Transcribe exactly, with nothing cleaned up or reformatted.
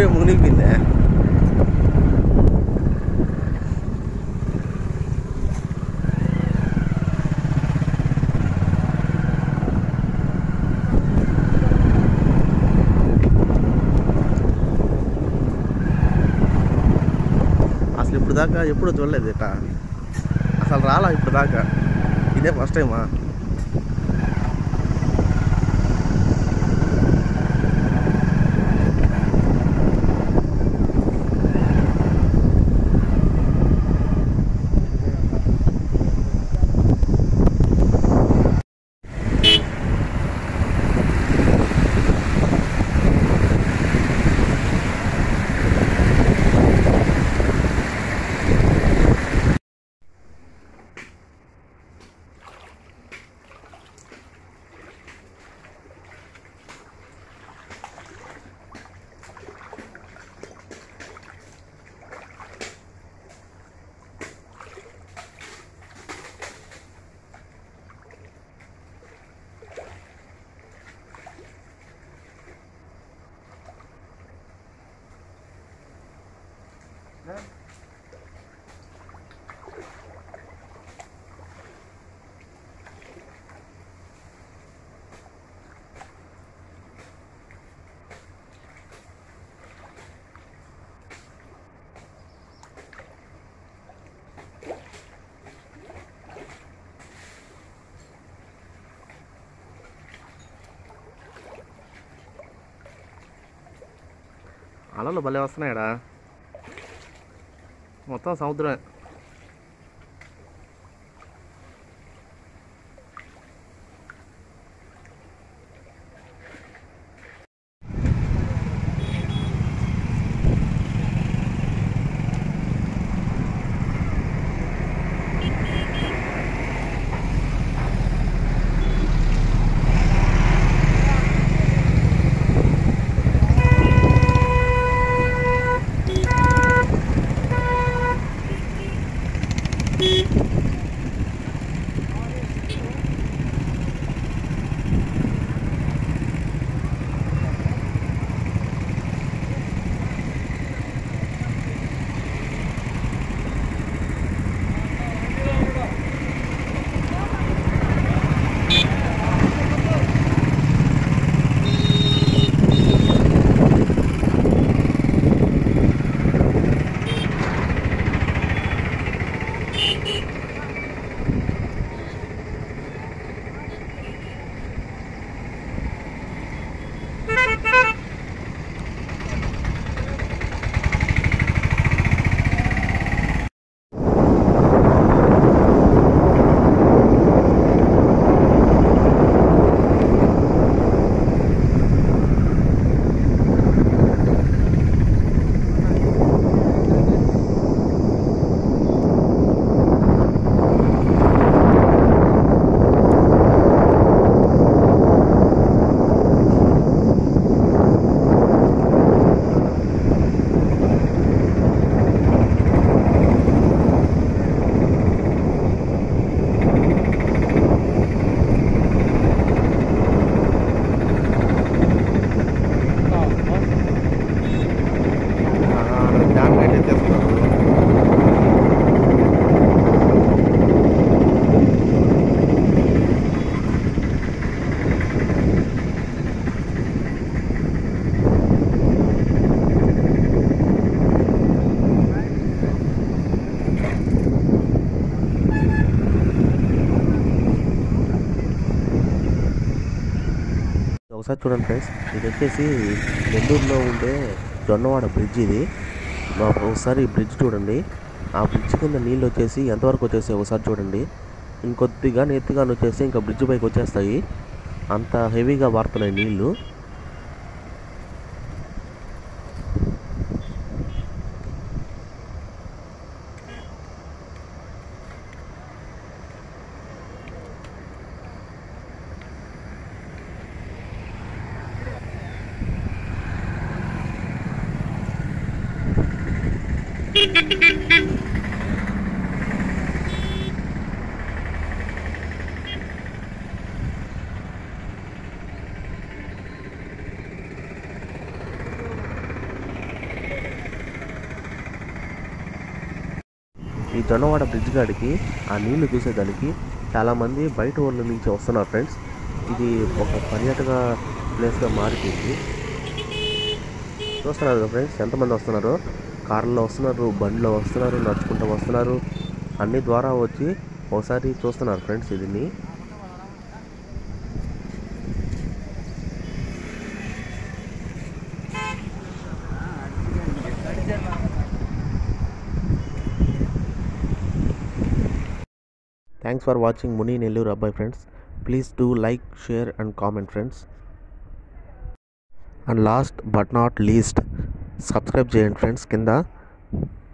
అప్పుడే మునిగిపోయిందే. అసలు ఇప్పుడు దాకా ఎప్పుడు చూడలేదు ఇట్లా, అసలు రాలా ఇప్పుడు దాకా, ఇదే ఫస్ట్ టైమా. అలలు భలే వస్తున్నాయడా, మొత్తం సముద్రమే. ఒకసారి చూడండి ఫ్రెండ్స్, ఇది వచ్చేసి నెల్లూరులో ఉండే జొన్నవాడ బ్రిడ్జ్. ఇది ఒకసారి ఈ బ్రిడ్జ్ చూడండి. ఆ బ్రిడ్జ్ కింద నీళ్ళు వచ్చేసి ఎంతవరకు వచ్చేసాయి ఒకసారి చూడండి. ఇంకొద్దిగా నెత్తిగా వచ్చేసి ఇంకా బ్రిడ్జ్ పైకి వచ్చేస్తాయి, అంత హెవీగా వారుతున్నాయి నీళ్ళు. జొన్నవాడ బ్రిడ్జ్ కాడికి ఆ నీళ్లు చూసేదానికి చాలామంది బయట ఊళ్ళ నుంచి వస్తున్నారు ఫ్రెండ్స్. ఇది ఒక పర్యాటక ప్లేస్గా మారిపోయింది. చూస్తున్నారు కదా ఫ్రెండ్స్, ఎంతమంది వస్తున్నారు. కార్లలో వస్తున్నారు, బండిలో వస్తున్నారు, నడుచుకుంటూ వస్తున్నారు. అన్ని ద్వారా వచ్చి ఒకసారి చూస్తున్నారు ఫ్రెండ్స్ దీన్ని. Thanks for watching Muni Nellore అబ్బాయి friends. Please do like, share and comment friends. And last but not least subscribe చేయండి ఫ్రెండ్స్ కింద.